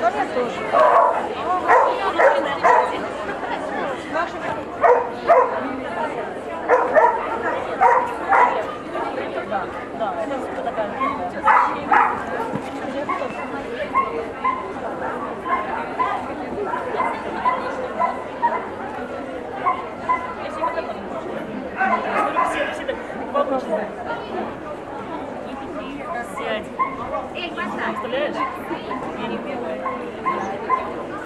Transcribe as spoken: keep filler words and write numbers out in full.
Я тоже. Да, это такая. Сядь. Представляешь? Я не первая.